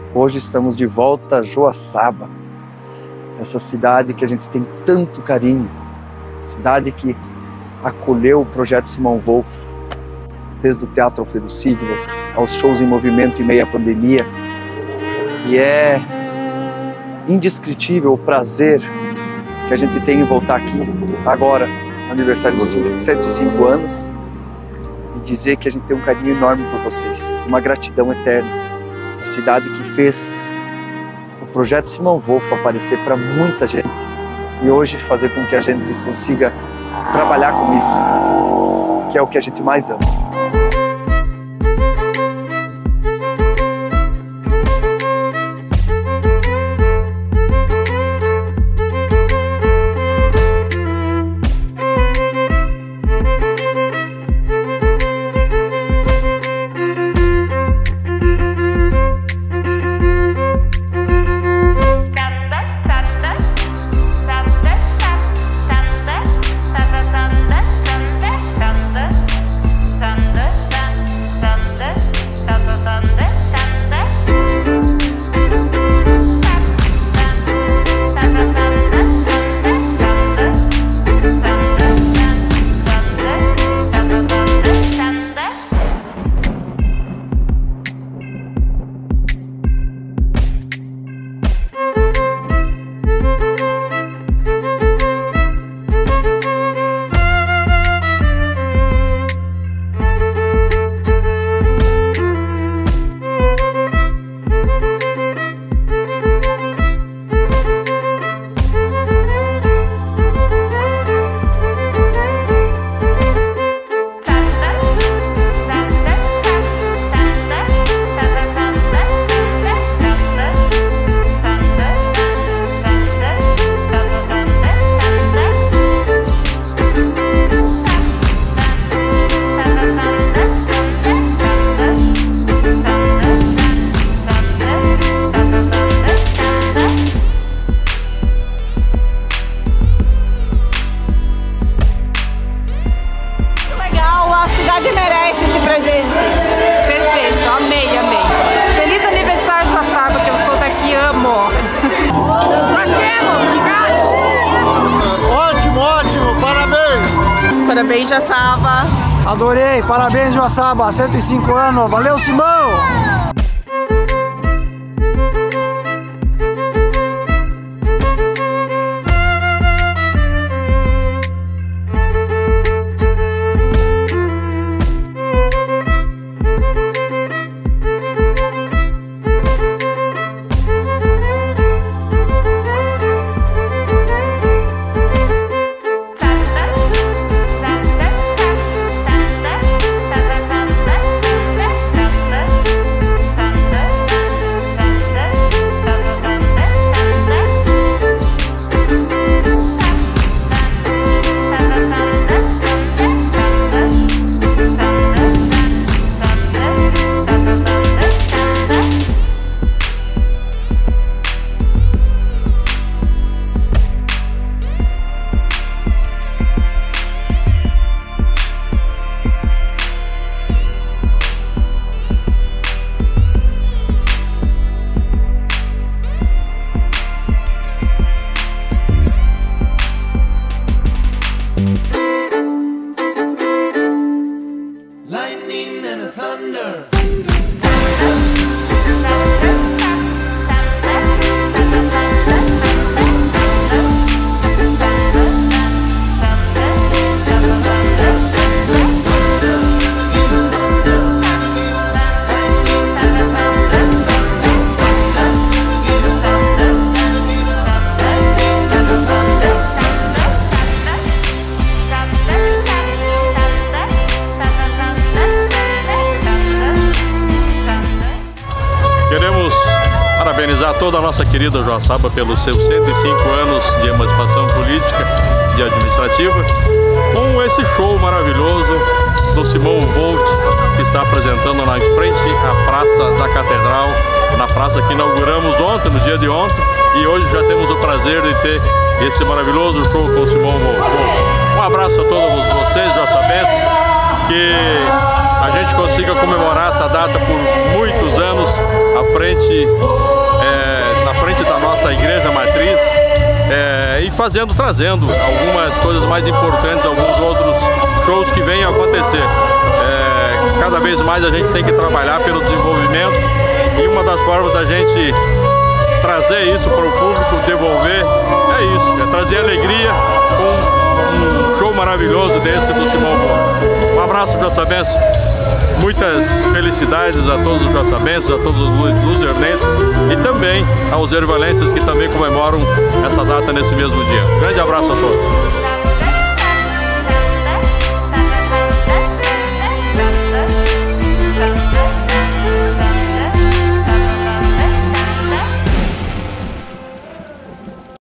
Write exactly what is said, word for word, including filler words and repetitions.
Hoje estamos de volta a Joaçaba, essa cidade que a gente tem tanto carinho, cidade que acolheu o projeto Simão Wolf, desde o Teatro Alfredo Siglet, aos shows em movimento em meio à pandemia. E é indescritível o prazer que a gente tem em voltar aqui, agora, no aniversário dos cento e cinco anos, e dizer que a gente tem um carinho enorme por vocês, uma gratidão eterna. A cidade que fez o projeto Simão Wolf aparecer para muita gente e hoje fazer com que a gente consiga trabalhar com isso, que é o que a gente mais ama. Merece esse presente. Perfeito, amei, amei. Feliz aniversário, Joaçaba, que eu sou daqui, amo. Ótimo, ótimo, parabéns. Parabéns, Joaçaba. Adorei, parabéns, Joaçaba, cento e cinco anos. Valeu, Simão! Lightning and a thunder. Queremos parabenizar toda a nossa querida Joaçaba pelos seus cento e cinco anos de emancipação política e administrativa, com esse show maravilhoso do Simão Wolf, que está apresentando na frente à Praça da Catedral, na praça que inauguramos ontem, no dia de ontem, e hoje já temos o prazer de ter esse maravilhoso show com o Simão Wolf. Um abraço a todos vocês, joaçabenses, que a gente consiga comemorar essa data por muitos anos à frente é, e fazendo, trazendo algumas coisas mais importantes, alguns outros shows que venham a acontecer. É, cada vez mais a gente tem que trabalhar pelo desenvolvimento, e uma das formas da gente trazer isso para o público, devolver, é isso, é trazer alegria com um show maravilhoso desse do Simão Bon. Um abraço, Joaçabense, muitas felicidades a todos os joaçabenses, a todos os luzernenses e também aos ervalenses que também comemoram essa data nesse mesmo dia. Grande abraço a todos.